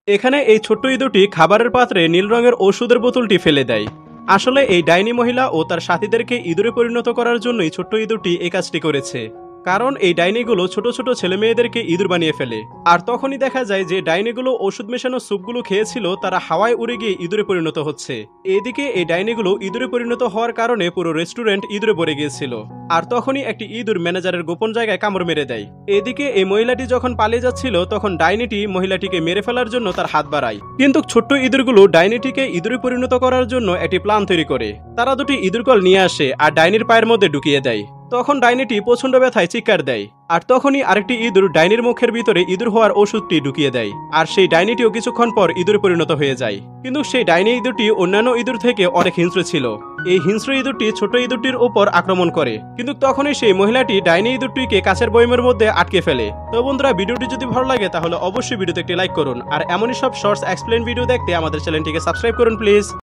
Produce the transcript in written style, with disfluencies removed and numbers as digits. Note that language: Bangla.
এখানে এই ছোট্ট ইঁদুরটি খাবারের পাত্রে নীল রঙের ওষুধের বোতলটি ফেলে দেয়। আসলে এই ডাইনি মহিলা ও তার সাথীদেরকে ইঁদুরে পরিণত করার জন্যই ছোট্ট ইঁদুরটি এই কাজটি করেছে। কারণ এই ডাইনিগুলো ছোট ছোট ছেলে মেয়েদেরকে ইঁদুর বানিয়ে ফেলে। আর তখনই দেখা যায় যে ডাইনিগুলো ওষুধ মেশানো স্যুপগুলো খেয়েছিল, তারা হাওয়ায় উড়ে গিয়ে ইঁদুরে পরিণত হচ্ছে। এদিকে এই ডাইনিগুলো ইঁদুরে পরিণত হওয়ার কারণে পুরো রেস্টুরেন্ট ইঁদুরে ভরে গিয়েছিল। আর তখনই একটি ইঁদুর ম্যানেজারের গোপন জায়গায় কামড় মেরে দেয়। এদিকে এই মহিলাটি যখন পালিয়ে যাচ্ছিল, তখন ডাইনিটি মহিলাটিকে মেরে ফেলার জন্য তার হাত বাড়ায়। কিন্তু ছোট্ট ইঁদুরগুলো ডাইনিটিকে ইঁদুরে পরিণত করার জন্য একটি প্ল্যান তৈরি করে। তারা দুটি ইঁদুরকল নিয়ে আসে আর ডাইনির পায়ের মধ্যে ঢুকিয়ে দেয়। তখন ডাইনিটি প্রচন্ড ব্যথায় চিৎকার দেয়। আর তখনই আরেকটি ইঁদুর ডাইনির মুখের ভিতরে ইঁদুর হওয়ার ওষুধটি ঢুকিয়ে দেয়। আর সেই ডাইনিটিও কিছুক্ষণ পর ইঁদুরে পরিণত হয়ে যায়। কিন্তু সেই ডাইনি ইঁদুরটি অন্যান্য ইঁদুর থেকে অনেক হিংস্র ছিল। এই হিংস্র ইঁদুরটি ছোট ইঁদুরটির উপর আক্রমণ করে, কিন্তু তখনই সেই মহিলাটি ডাইনি ইঁদুরটিকে কাচের বয়মের মধ্যে আটকে ফেলে। তো বন্ধুরা, ভিডিওটি যদি ভালো লাগে তাহলে অবশ্যই ভিডিওতে একটি লাইক করুন। আর এমনই সব শর্টস এক্সপ্লেন ভিডিও দেখতে আমাদের চ্যানেলটিকে সাবস্ক্রাইব করুন প্লিজ।